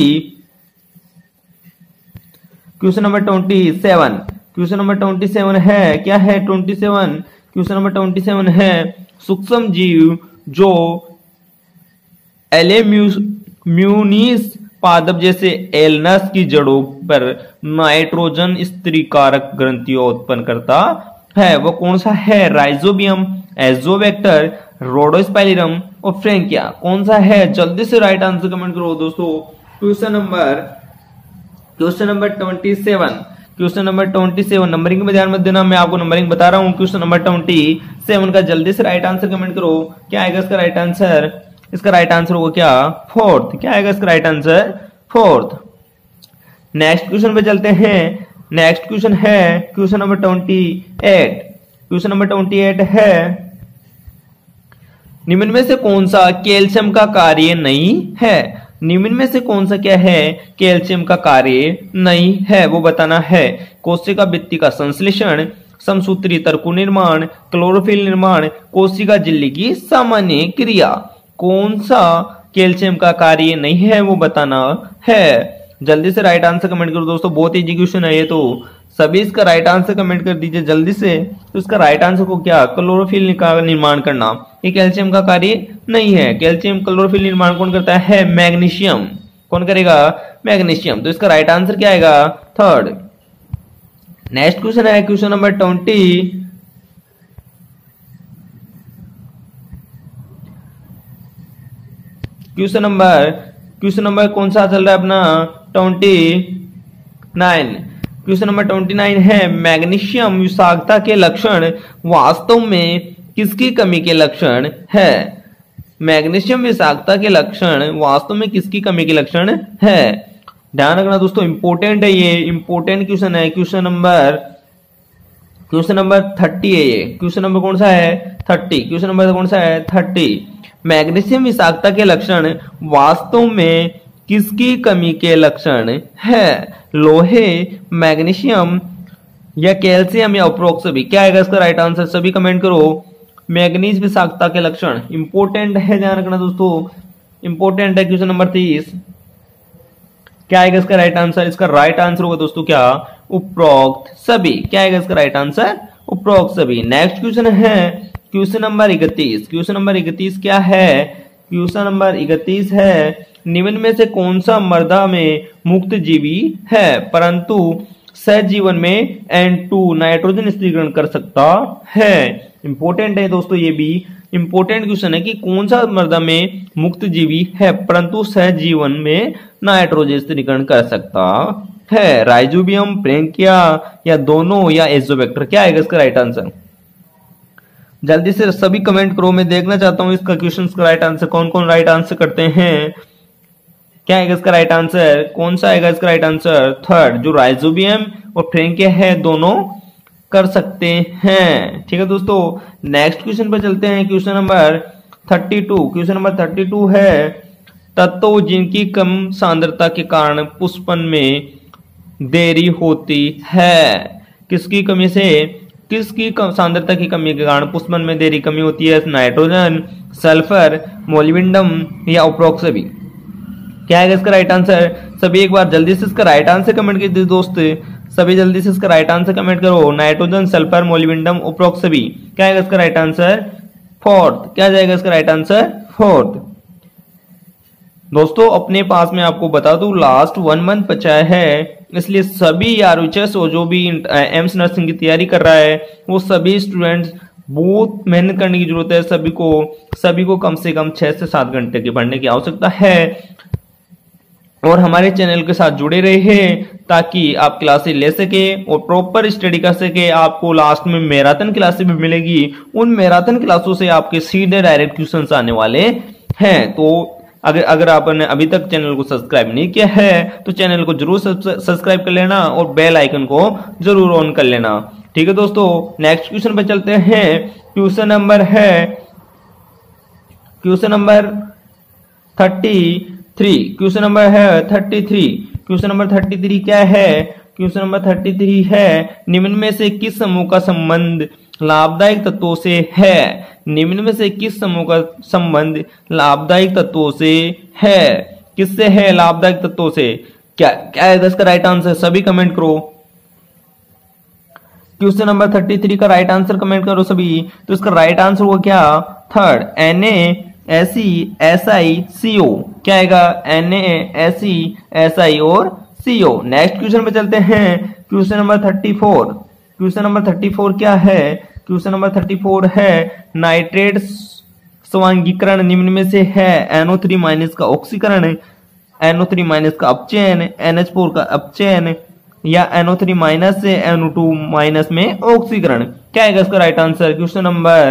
Speaker 1: question number twenty seven. Question number twenty seven है, क्या है twenty seven, question number twenty seven है सूक्ष्म जीव जो एलेम्यूनिस पादप जैसे एलनस की जड़ों पर नाइट्रोजन स्थिरीकारक ग्रंथियों उत्पन्न करता है वो कौन सा है। राइजोबियम, एजोवेक्टर, रोडोस्पाइरम और फ्रेंकिया कौन सा है। जल्दी से राइट आंसर कमेंट करो दोस्तों। Question number question number twenty seven question number twenty seven numbering में ध्यान मत देना, मैं आपको नंबरिंग बता रहा हूँ। क्वेश्चन नंबर ट्वेंटी सेवन का जल्दी से राइट आंसर कमेंट करो। क्या आएगा इसका राइट आंसर, इसका राइट आंसर होगा क्या, फोर्थ। क्या आएगा इसका right answer, fourth. Next question पे चलते हैं। नेक्स्ट क्वेश्चन है question number twenty eight. Question number twenty eight है निम्न में से कौन सा कैल्शियम का कार्य नहीं है। निम्न में से कौन सा क्या है, कैल्शियम का कार्य नहीं है वो बताना है। कोशिका भित्ति का संश्लेषण, समसूत्री तर्कु निर्माण, क्लोरोफिल निर्माण, कोशिका झिल्ली की सामान्य क्रिया। कौन सा कैल्शियम का कार्य नहीं है वो बताना है। जल्दी से राइट आंसर कमेंट करो दोस्तों, बहुत इजी क्वेश्चन है ये, तो सभी इसका राइट आंसर कमेंट कर दीजिए जल्दी से। तो इसका राइट आंसर को क्या, क्लोरोफिल का निर्माण करना। ये कैल्शियम का कार्य नहीं है। कैल्शियम क्लोरोफिल निर्माण कौन करता है, मैग्नीशियम। कौन करेगा, मैग्नीशियम। तो इसका राइट आंसर क्या आएगा, थर्ड। नेक्स्ट क्वेश्चन है question number twenty. Question number question number कौन सा चल रहा है अपना twenty nine. Question number twenty nine है मैग्नीशियम विषाक्तता के लक्षण वास्तव में किसकी कमी के लक्षण है। मैग्नीशियम विषाक्तता के लक्षण वास्तव में किसकी कमी के लक्षण है। ध्यान रखना दोस्तों, इंपोर्टेंट है ये, इंपोर्टेंट क्वेश्चन है। Question number question number thirty है ये। क्वेश्चन नंबर कौन सा है थर्टी। क्वेश्चन नंबर कौन सा है थर्टी। मैग्नीशियम विषाक्तता के लक्षण वास्तव में किसकी कमी के लक्षण है। लोहे, मैग्नीशियम या कैल्शियम या उपरोक्त सभी। क्या आएगा इसका राइट आंसर, सभी कमेंट करो। मैग्नीज विषाक्तता के लक्षण इंपोर्टेंट है, ध्यान रखना दोस्तों, इंपोर्टेंट है। क्वेश्चन नंबर तीस, क्या आएगा इसका राइट आंसर। इसका राइट आंसर होगा दोस्तों क्या, उपरोक्त सभी। क्या आएगा इसका राइट आंसर, उपरोक्त सभी। नेक्स्ट क्वेश्चन है क्वेश्चन नंबर इकतीस। क्वेश्चन नंबर इकतीस क्या है, क्वेश्चन नंबर इकतीस है निम्न में से कौन सा मृदा में मुक्त जीवी है परंतु सहजीवन में एन टू नाइट्रोजन स्थिरीकरण कर सकता है। इंपोर्टेंट है दोस्तों, ये भी इंपोर्टेंट क्वेश्चन है कि कौन सा मृदा में मुक्त जीवी है परंतु सहजीवन में नाइट्रोजन स्थिरीकरण कर सकता है। राइजोबियम, प्रेंकिया या दोनों या एजोबैक्टर। क्या आएगा इसका राइट आंसर, जल्दी से सभी कमेंट करो, मैं देखना चाहता हूं इसका क्वेश्चन का राइट आंसर कौन कौन राइट आंसर करते हैं। क्या आएगा इसका राइट आंसर, कौन सा आएगा इसका राइट आंसर, थर्ड, जो राइजोबियम और फ्रेंकिया है दोनों कर सकते हैं। ठीक है दोस्तों, नेक्स्ट क्वेश्चन पर चलते हैं। Question number thirty two. Question number thirty two है तत्व जिनकी कम सांद्रता के कारण पुष्पन में देरी होती है। किसकी कमी से, किसकी सांद्रता की कमी के कारण पुष्पन में देरी कमी होती है। नाइट्रोजन, सल्फर, मोलिब्डेनम या उपरोक्त सभी। क्या है इसका राइट आंसर, सभी एक बार जल्दी से इसका राइट आंसर कमेंट कीजिए दोस्त, सभी जल्दी से इसका राइट आंसर कमेंट करो। नाइट्रोजन, सल्फर, मोलिब्डेनम, उपरोक्त सभी। क्या है इसका राइट आंसर, फोर्थ। क्या जाएगा इसका राइट आंसर, फोर्थ। दोस्तों अपने पास में आपको बता दूं लास्ट वन मंथ बचा है, इसलिए सभी आरएचएस और जो भी एम्स नर्सिंग की तैयारी कर रहा है वो सभी स्टूडेंट्स बहुत मेहनत करने की जरूरत है। सभी को सभी को कम से कम छह से सात घंटे की पढ़ने की आवश्यकता है और हमारे चैनल के साथ जुड़े रहे ताकि आप क्लासेस ले सके और प्रॉपर स्टडी कर सके। आपको लास्ट में मैराथन क्लासेस भी मिलेगी, उन मैराथन क्लासों से आपके सीधे डायरेक्ट क्वेश्चंस आने वाले हैं। तो अगर अगर आपने अभी तक चैनल को सब्सक्राइब नहीं किया है तो चैनल को जरूर सब्सक्राइब कर लेना और बेल आइकन को जरूर ऑन कर लेना। ठीक है दोस्तों, नेक्स्ट क्वेश्चन पे चलते हैं। क्वेश्चन नंबर है question number thirty three. Question number है thirty three. Question number thirty three क्या है, क्वेश्चन नंबर थर्टी थ्री है निम्न में से किस समूह का संबंध लाभदायक तत्वों से है। निम्न में से किस समूह का संबंध लाभदायक तत्वों से है, किससे है, लाभदायक तत्वों से। क्या क्या है इसका राइट आंसर, सभी कमेंट करो। क्वेश्चन नंबर थर्टी थ्री का राइट आंसर कमेंट करो सभी। तो इसका राइट आंसर हुआ क्या, third, N A S E S I C O. क्या आएगा, N A S E S I और सी ओ। नेक्स्ट क्वेश्चन पे चलते हैं। Question number thirty four. Question number thirty four क्या है, क्वेश्चन नंबर थर्टी फोर है नाइट्रेट स्वांगीकरण निम्न में से है। एन ओ थ्री माइनस का ऑक्सीकरण, एन ओ थ्री माइनस का अपचयन, एन एच फोर का अपचयन या एन ओ थ्री माइनस से एन ओ टू माइनस में ऑक्सीकरण। क्या है इसका right answer, question number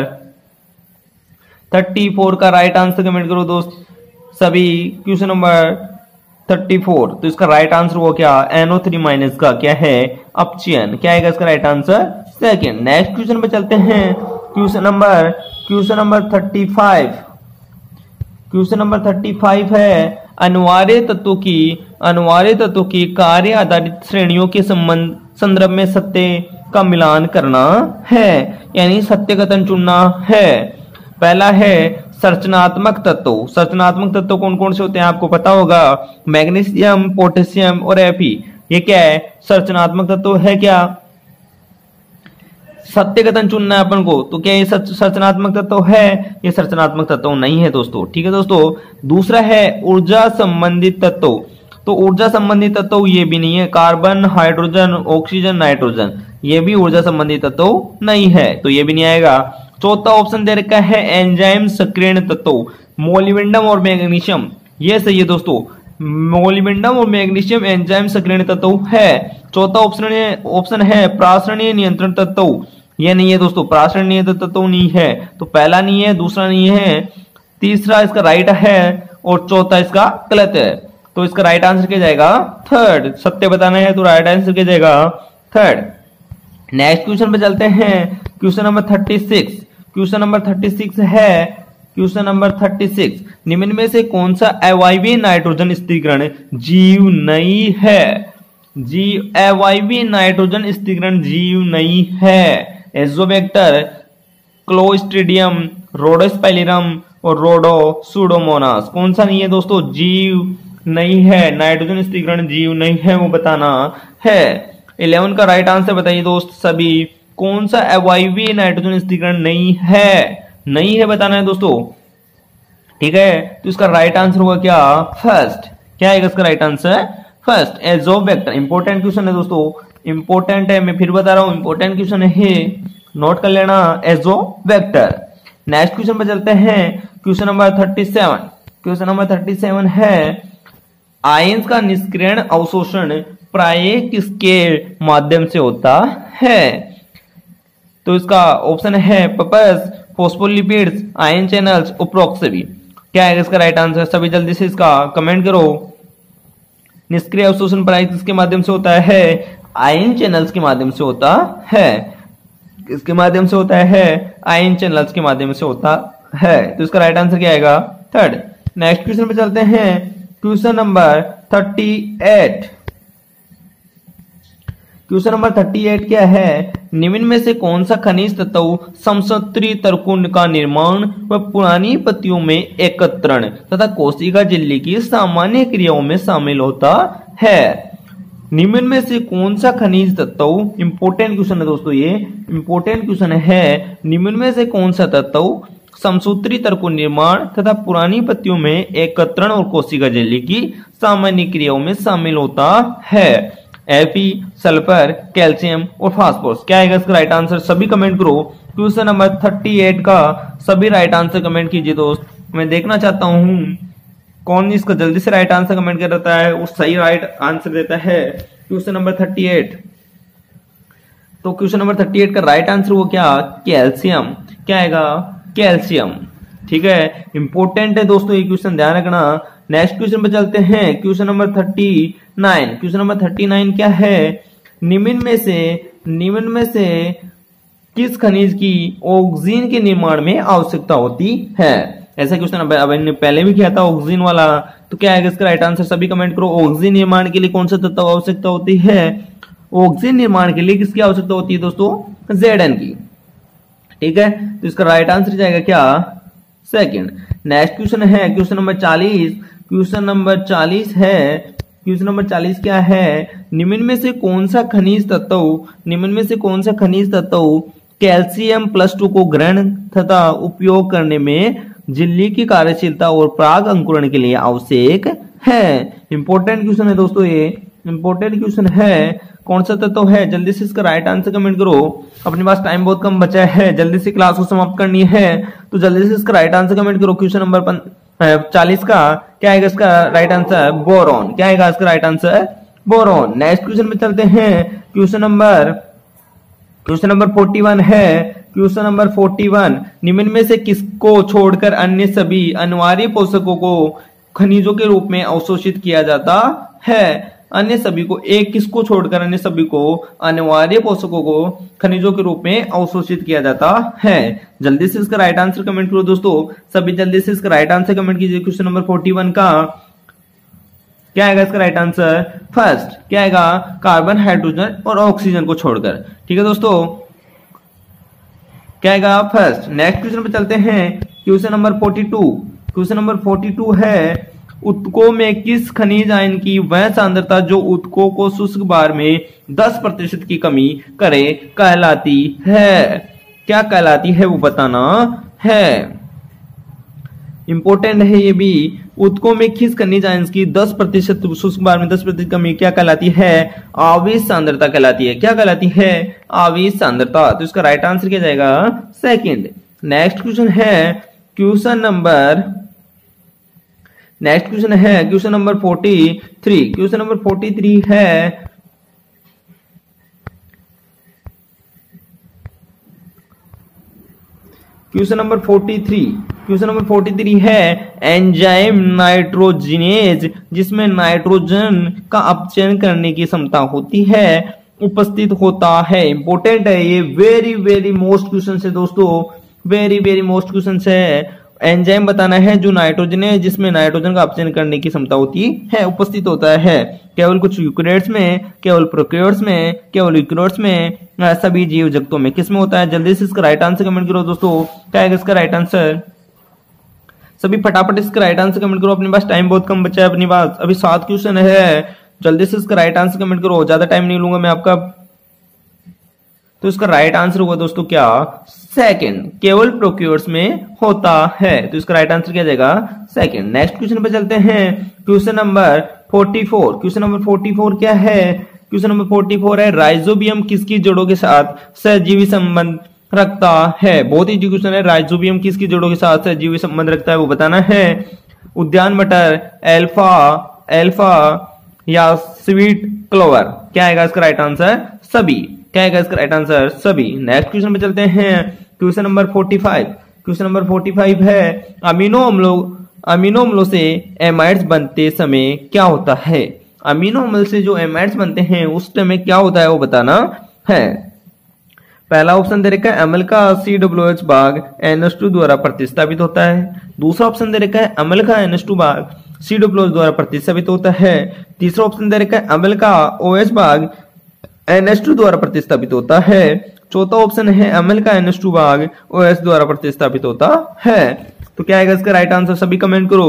Speaker 1: thirty four का राइट आंसर कमेंट करो दोस्त सभी। क्वेश्चन नंबर थर्टी फोर, तो इसका राइट आंसर वो क्या, एन ओ थ्री माइनस का क्या है, अपचयन। क्या है इसका right answer, second. Next question पे चलते हैं। Question number question number thirty five. Question number thirty five है अनिवार्य तत्वों की अनिवार्य तत्वों की कार्य आधारित श्रेणियों के संबंध संदर्भ में सत्य का मिलान करना है, यानी सत्य कथन चुनना है। पहला है संरचनात्मक तत्व। संरचनात्मक तत्व कौन कौन से होते हैं आपको पता होगा, मैग्नीशियम, पोटेशियम और एफी। ये क्या है, संरचनात्मक तत्व है। क्या सत्य कथन चुनना है अपन को, तो क्या ये संरचनात्मक तत्व है, ये संरचनात्मक तत्व नहीं है दोस्तों। ठीक है दोस्तों, दूसरा है ऊर्जा संबंधित तत्व। तो ऊर्जा संबंधित तत्व ये भी नहीं है, कार्बन, हाइड्रोजन, ऑक्सीजन, नाइट्रोजन। ये भी ऊर्जा संबंधी तत्व नहीं है, तो ये भी नहीं आएगा। चौथा ऑप्शन दे रखा है एंजाइम सक्रियण तत्व, मोलिब्डेनम और मैग्नीशियम, ये सही है दोस्तों। मोलिब्डेनम और मैग्नीशियम एंजाइम सक्रियण तत्व है। चौथा ऑप्शन है ऑप्शन है प्रासरणीय नियंत्रण तत्व, ये नहीं है दोस्तों, प्रासरण नियंत्रण तत्व नहीं है, तो पहला नहीं है, दूसरा नहीं है, तीसरा इसका राइट है और चौथा इसका गलत है, तो इसका राइट आंसर क्या जाएगा थर्ड। सत्य बताना है तो राइट आंसर क्या जाएगा थर्ड। नेक्स्ट क्वेश्चन पे चलते हैं, question number thirty six. Question number thirty six है क्वेश्चन नंबर थर्टी सिक्स, निम्न में से कौन सा अवायवीय नाइट्रोजन स्थिरीकरण जीव नहीं है? जीव अवायवीय नाइट्रोजन स्थिरीकरण जीव नहीं है। एजोबैक्टर, क्लोस्ट्रिडियम, रोडोस्पाइरिलम और रोडोसुडोमोनास, कौन सा नहीं है दोस्तों? जीव नहीं है, नाइट्रोजन स्थिरीकरण जीव नहीं है, वो बताना है। इलेवन का राइट आंसर बताइए दोस्त सभी, कौन सा अवायवीय नाइट्रोजन स्थिरीकरण नहीं है? नहीं है बताना है दोस्तों, ठीक है। तो इसका राइट आंसर होगा क्या फर्स्ट। क्या है इसका right answer first, azotobacter. Important question है दोस्तों, इंपॉर्टेंट है, मैं फिर बता रहा हूं इंपॉर्टेंट क्वेश्चन है, नोट कर लेना, एजोबैक्टर। नेक्स्ट क्वेश्चन पर चलते हैं, question number thirty seven. Question number thirty seven है आयंस का निष्क्रियण अवशोषण प्राय किसके माध्यम से होता है? तो इसका ऑप्शन है पपस, फॉस्फोलिपिड्स, आयन चैनल्स, उपरोक्त। क्या है इसका राइट आंसर? सभी जल्दी से इसका कमेंट करो। निष्क्रिय अवशोषण प्राय किसके माध्यम से होता है? आयन चैनल्स के माध्यम से होता है। किसके माध्यम से होता है? आयन चैनल्स के माध्यम से होता है, तो इसका राइट आंसर क्या आएगा थर्ड। नेक्स्ट क्वेश्चन पे चलते हैं, question number thirty eight. Question number thirty eight क्या है? निम्न में से कौन सा खनिज तत्व समसूत्री तरकुंड का निर्माण व पुरानी पत्तियों में एकत्रण तथा कोशिका झिल्ली की सामान्य क्रियाओं में शामिल होता है? निम्न में से कौन सा खनिज तत्व, इंपोर्टेंट क्वेश्चन है दोस्तों, ये इंपोर्टेंट क्वेश्चन है, निम्न में से कौन सा तत्व समसूत्री तरकुंड निर्माण तथा पुरानी पत्तियों में एकत्रण और कोशिका झिल्ली की सामान्य क्रियाओं में शामिल होता है? एफी, सल्फर, कैल्शियम और फास्फोरस। क्या है इसका राइट आंसर? सभी कमेंट करो। क्वेश्चन नंबर थर्टी एट का सभी राइट आंसर कमेंट कीजिए दोस्त, मैं देखना चाहता हूं कौन इसका जल्दी से राइट आंसर कमेंट कर देता है और सही राइट आंसर देता है। क्वेश्चन नंबर थर्टी एट, तो क्वेश्चन नंबर थर्टी एट का राइट आंसर वो क्या? कैल्शियम। क्या आएगा? कैल्शियम, ठीक है। इंपोर्टेंट है दोस्तों ये क्वेश्चन, ध्यान रखना। नेक्स्ट क्वेश्चन पे चलते हैं, question number thirty nine. Question number thirty nine क्या है? निम्न में से निम्न में से किस खनिज की ऑक्सीजन के निर्माण में आवश्यकता होती है? ऐसा क्वेश्चन अब अब पहले भी किया था ऑक्सीजन वाला, तो क्या है इसका राइट आंसर? सभी कमेंट करो। ऑक्सीजन निर्माण के लिए कौन सा तत्व आवश्यकता होती है? ऑक्सीजन निर्माण के लिए किसकी आवश्यकता होती है दोस्तों? ज़ेड एन की, ठीक है। तो इसका राइट आंसर जाएगा क्या सेकंड। नेक्स्ट क्वेश्चन है क्वेश्चन नंबर चालीस। क्वेश्चन नंबर चालीस है क्वेश्चन नंबर चालीस क्या है? निम्न में से कौन सा खनिज तत्व निम्न में से कौन सा खनिज तत्व कैल्शियम प्लस टू को ग्रहण तथा उपयोग करने में झिल्ली की कार्यशीलता और प्राग अंकुरण के लिए आवश्यक है? इंपॉर्टेंट क्वेश्चन है दोस्तों, ये इंपॉर्टेंट क्वेश्चन है। कौन सा तत्व है? जल्दी से इसका राइट आंसर कमेंट करो, अपने पास टाइम बहुत कम बचा है, जल्दी से क्लास को समाप्त करनी है, तो जल्दी से इसका राइट आंसर कमेंट करो। क्वेश्चन नंबर चालीस का क्या आएगा इसका राइट आंसर? बोरॉन। क्या आएगा इसका right answer? Boron. Next question पे चलते हैं, question number question number forty one है। क्वेश्चन नंबर फोर्टी वन, निम्न में से किसको छोड़कर अन्य सभी अनिवार्य पोषकों को खनिजों के रूप में अवशोषित किया जाता है? अन्य सभी को, एक किसको छोड़कर अन्य सभी को अनिवार्य पोषकों को खनिजों के रूप में अवशोषित किया जाता है? जल्दी से इसका राइट आंसर कमेंट करो दोस्तों, सभी जल्दी से इसका राइट आंसर कमेंट कीजिए। क्वेश्चन नंबर फोर्टी वन का क्या आएगा इसका राइट आंसर? फर्स्ट। क्या आएगा? कार्बन, हाइड्रोजन और ऑक्सीजन को छोड़कर, ठीक है दोस्तों। क्या आएगा? फर्स्ट। नेक्स्ट क्वेश्चन पे चलते हैं, question number forty two. Question number forty two है, उत्तकों में किस खनिज आयन की वह सांद्रता जो उत्तकों को शुष्क बार में दस प्रतिशत की कमी करे कहलाती है? क्या कहलाती है वो बताना है। इंपॉर्टेंट है ये भी। ऊतकों में खिस खनिजांश की दस प्रतिशत शुष्क भार में दस प्रतिशत कमी क्या कहलाती है? आवेश सांद्रता कहलाती है। क्या कहलाती है? आवेश सांद्रता। तो इसका राइट आंसर क्या जाएगा? सेकंड। नेक्स्ट क्वेश्चन है क्वेश्चन नंबर नेक्स्ट क्वेश्चन है question number forty three. Question number forty three है question number forty three. Question number forty three है एंजाइम नाइट्रोजिनेज जिसमें नाइट्रोजन का अपचयन करने की क्षमता होती है उपस्थित होता है। इंपॉर्टेंट है ये, वेरी वेरी मोस्ट क्वेश्चन है दोस्तों, वेरी वेरी मोस्ट क्वेश्चन है। एंजाइम बताना है जो नाइट्रोजन है जिसमें नाइट्रोजन का अपचयन करने की क्षमता होती है उपस्थित होता है। केवल कुछ यूकेरियोट्स में, केवल प्रोकैरियोट्स में, केवल यूकेरियोट्स में, सभी जीव जगतों में किसमें होता है? जल्दी से इसका राइट आंसर कमेंट करो दोस्तों। क्या है इसका राइट आंसर? सभी फटाफट इसका राइट आंसर कमेंट करो, अपने पास टाइम बहुत कम बचा है अपनी पास, अभी सात क्वेश्चन है। जल्दी से इसका राइट आंसर कमेंट करो, ज्यादा टाइम नहीं लूंगा मैं आपका। तो इसका राइट आंसर होगा दोस्तों क्या? सेकंड, केवल प्रोकैरियोट्स में होता है। तो इसका राइट आंसर क्या जाएगा? सेकंड। नेक्स्ट क्वेश्चन पे चलते हैं, question number forty four. Question number forty four क्या है? क्वेश्चन नंबर फोर्टी फोर है राइजोबियम किसकी जड़ों के साथ सहजीवी संबंध रखता है? बहुत ही क्वेश्चन है, राइजोबियम किसकी जड़ों के साथ सहजीवी संबंध रखता है वो बताना है। उद्यान मटर, एल्फा एल्फा या स्वीट क्लोवर। क्या आएगा इसका राइट आंसर? सभी। क्या आएगा इसका राइट आंसर? सभी। नेक्स्ट क्वेश्चन पे चलते हैं, question number forty five. Question number forty five है अमीनो अम्लों अमीनो अम्लों से एमाइड्स बनते समय क्या होता है? अमीनो अम्ल से जो एमाइड्स बनते हैं उस समय क्या होता है वो बताना है। पहला ऑप्शन दे रखा है अम्ल का सी डब्ल्यू एच भाग एन एच टू द्वारा प्रतिस्थापित होता है। दूसरा ऑप्शन दे रखा है अम्ल का एन एच टू भाग सी डब्ल्यू एच द्वारा प्रतिस्थापित होता है। तीसरा ऑप्शन दे रखा है अम्ल का ओ एच भाग एन एच टू द्वारा प्रतिस्थापित होता है। चौथा ऑप्शन है अम्ल का एन एच टू भाग ओ एच द्वारा प्रतिस्थापित होता है। तो क्या आएगा इसका राइट आंसर? सभी कमेंट करो।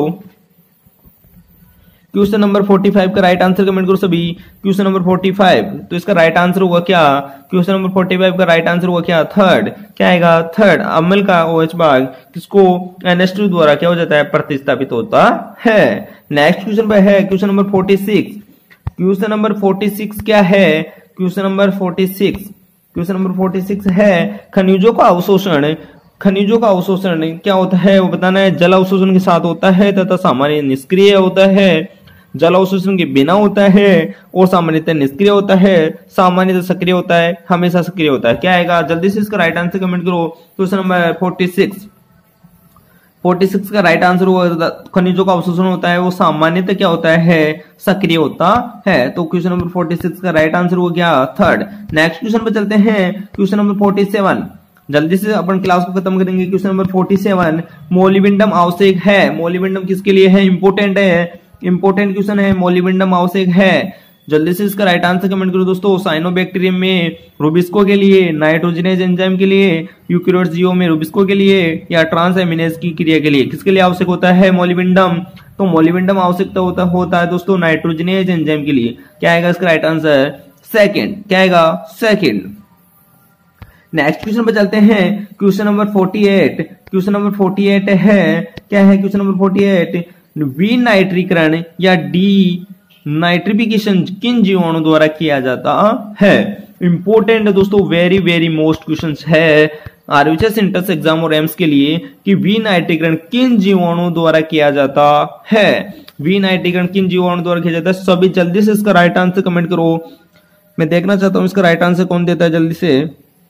Speaker 1: क्वेश्चन नंबर फोर्टी फाइव का राइट आंसर कमेंट करो सभी। क्वेश्चन नंबर फोर्टी फाइव, तो इसका राइट आंसर होगा क्या? क्वेश्चन नंबर फोर्टी फाइव का राइट आंसर होगा क्या? थर्ड। क्या आएगा? थर्ड। अम्ल का OH भाग किसको एन एच टू द्वारा क्या हो जाता है? प्रतिस्थापित होता है। नेक्स्ट क्वेश्चन पे है question number forty six. Question number forty six क्या है? Question number forty six question number forty six है खनिजों का अवशोषण खनिजों का अवशोषण क्या होता है वो बताना है। जल अवशोषण के साथ होता है तथा सामान्य निष्क्रिय होता है। जल अवशोषण के बिना होता है और सामान्यतः निष्क्रिय होता है। सामान्यतः सक्रिय होता है, हमेशा सक्रिय होता है। क्या आएगा? जल्दी से इसका राइट आंसर कमेंट करो। Question number forty six forty six का राइट आंसर होगा खनिजों का अवशोषण होता है वो सामान्यतः क्या होता है? सक्रिय होता है। तो क्वेश्चन नंबर फोर्टी सिक्स का राइट आंसर हो गया थर्ड। नेक्स्ट क्वेश्चन पे चलते हैं, क्वेश्चन नंबर फोर्टी सेवन। जल्दी से अपन क्लास को खत्म करेंगे। Question number forty seven, molybdenum आवश्यक है। मोलिबिंडम किसके लिए है? इंपोर्टेंट है, इंपोर्टेंट क्वेश्चन है। मोलिबिंडम आवश्यक है। जल्दी से इसका राइट आंसर कमेंट करो दोस्तों। साइनोबैक्टीरियम में रुबिस्को के लिए, नाइट्रोजनेज एंजाइम के लिए, यूकेरियोट जीवों में रुबिस्को के लिए या ट्रांस एमिनेज की क्रिया के लिए किसके लिए आवश्यक होता है मोलिबिंडम? तो मोलिबिंडम आवश्यकता होता होता है दोस्तों नाइट्रोजनेज एंजाइम के लिए। क्या आएगा इसका राइट आंसर? सेकंड। क्या आएगा? सेकंड। नेक्स्ट क्वेश्चन पे चलते हैं, question number forty eight. Question number forty eight है क्या है? क्वेश्चन नंबर फोर्टी एट, विनाइट्रीकरण या डी नाइट्रिफिकेशन किन जीवाणु द्वारा किया जाता है? इंपोर्टेंट है दोस्तों, वेरी वेरी मोस्ट क्वेश्चन है आरबीएचएस इंटर्स एग्जाम और एम्स के लिए कि विनाइट्रीकरण किन जीवाणु द्वारा किया जाता है। विनाइट्रीकरण किन जीवाणु द्वारा किया जाता है? सभी जल्दी से इसका राइट आंसर कमेंट करो। मैं देखना चाहता हूं इसका राइट आंसर कौन देता है। जल्दी से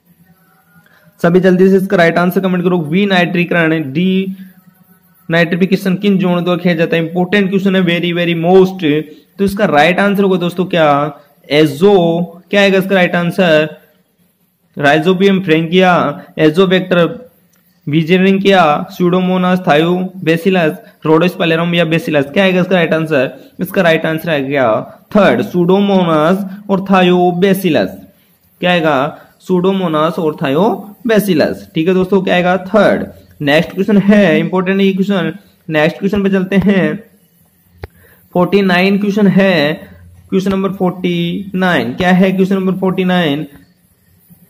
Speaker 1: सभी जल्दी से इसका राइट आंसर कमेंट करो। विनाइट्रीकरण डी नाइट्रिफिकेशन किन जीवाणु द्वारा किया जाता है? इंपोर्टेंट क्वेश्चन है, वेरी वेरी मोस्ट। तो इसका राइट आंसर होगा दोस्तों क्या? एजो। क्या आएगा इसका right answer? Rhizobium Frankia, Azotobacter Beijerinckia, Pseudomonas Thiobacillus, Rhodospirillum या बेसिलस। क्या आएगा इसका राइट आंसर? इसका राइट आंसर आएगा थर्ड, स्यूडोमोनास और थायो बेसिलस। क्या आएगा? स्यूडोमोनास और थायो बेसिलस। ठीक है दोस्तों, क्या आएगा? थर्ड। नेक्स्ट क्वेश्चन है इंपॉर्टेंट ये क्वेश्चन। नेक्स्ट क्वेश्चन पे चलते हैं, फोर्टी नाइन क्वेश्चन है। क्वेश्चन नंबर फोर्टी नाइन क्या है? Question number forty nine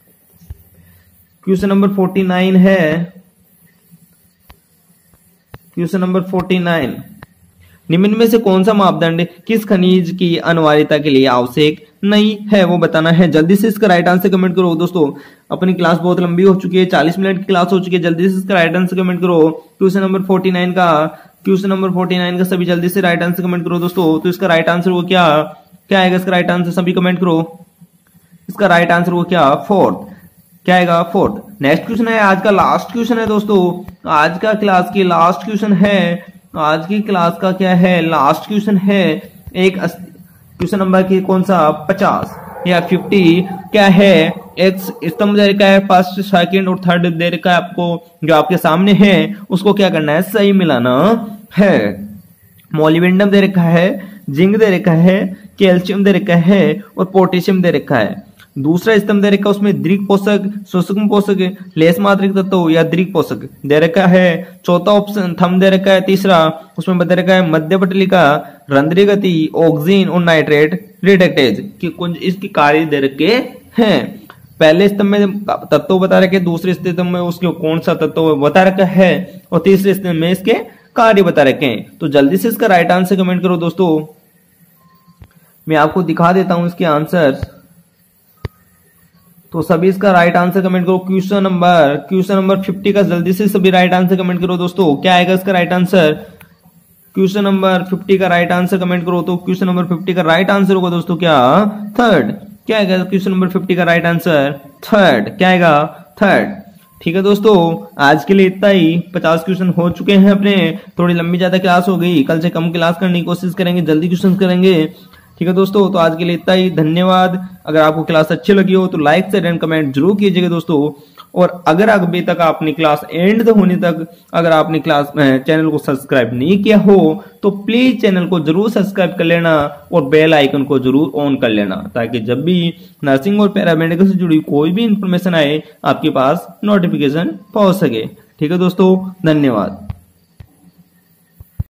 Speaker 1: question number forty nine है क्वेश्चन नंबर फोर्टी नाइन, निम्न में से कौन सा मापदंड किस खनिज की अनिवार्यता के लिए आवश्यक नहीं है वो बताना है। जल्दी से इसका राइट आंसर कमेंट करो दोस्तों। अपनी क्लास बहुत लंबी हो चुकी है, चालीस मिनट की क्लास हो चुकी है। जल्दी से इसका राइट आंसर कमेंट करो। क्वेश्चन नंबर फोर्टी नाइन का क्वेश्चन नंबर फोर्टी नाइन का सभी जल्दी से राइट आंसर कमेंट करो दोस्तों। तो इसका राइट आंसर वो क्या क्या आएगा? इसका राइट आंसर सभी कमेंट करो। इसका राइट आंसर वो क्या? फोर्थ। क्या आएगा? फोर्थ। नेक्स्ट क्वेश्चन है, आज का लास्ट क्वेश्चन है दोस्तों। आज का क्लास की लास्ट क्वेश्चन है, आज की क्लास का क्या है? लास्ट क्वेश्चन है। एक क्वेश्चन नंबर की कौन सा? पचास या फिफ्टी। क्या है? एक स्तंभ दे रखा है, फर्स्ट सेकंड और थर्ड दे रखा है आपको, जो आपके सामने है उसको क्या करना है? सही मिलाना है। मोलिब्डेनम दे रखा है, जिंक दे रखा है, कैल्शियम दे रखा है और पोटेशियम दे रखा है। दूसरा स्तंभ दे रखा है, उसमें दीर्घ पोषक, सूक्ष्म पोषक, लेस मात्रिक तत्व या दीर्घ पोषक दे रखा है। चौथा ऑप्शन थंब दे रखा है। तीसरा उसमें बता रखा है मध्य पटलिका, रंध्रीय गति, ऑक्सीजन और नाइट्रेट रिडक्टेज की कुछ इसकी कार्य दे रखे हैं। पहले स्तंभ में तत्व बता रखे, दूसरे स्तंभ में उसके कौन सा तत्व बता रखा है और तीसरे स्तंभ में इसके कार्य बता रखे हैं। तो जल्दी से इसका राइट आंसर कमेंट करो दोस्तों। मैं आपको दिखा देता हूं इसके आंसर। तो सभी इसका राइट आंसर कमेंट करो। Question number question number fifty का जल्दी से सभी राइट आंसर कमेंट करो दोस्तों। क्या आएगा इसका right answer? Question number fifty का राइट आंसर कमेंट करो। तो क्वेश्चन नंबर फिफ्टी का राइट आंसर होगा दोस्तों क्या? थर्ड। क्या आएगा क्वेश्चन नंबर फिफ्टी का राइट आंसर? थर्ड। क्या आएगा? थर्ड। ठीक है दोस्तों, आज के लिए इतना ही। पचास क्वेश्चन हो चुके हैं अपने। थोड़ी लंबी ज्यादा क्लास हो गई, कल से कम क्लास करने की कोशिश करेंगे, जल्दी क्वेश्चन करेंगे। ठीक है दोस्तों, तो आज के लिए इतना ही। धन्यवाद। अगर आपको क्लास अच्छी लगी हो तो लाइक शेयर एंड कमेंट जरूर कीजिएगा दोस्तों। और अगर अभी तक आपने क्लास एंड तक होने तक अगर आपने क्लास चैनल को सब्सक्राइब नहीं किया हो तो प्लीज चैनल को जरूर सब्सक्राइब कर लेना और बेल आइकन को जरूर ऑन कर लेना, ताकि जब भी नर्सिंग और पैरामेडिकल से जुड़ी कोई भी इंफॉर्मेशन आए आपके पास नोटिफिकेशन पहुंच सके। ठीक है दोस्तों, धन्यवाद।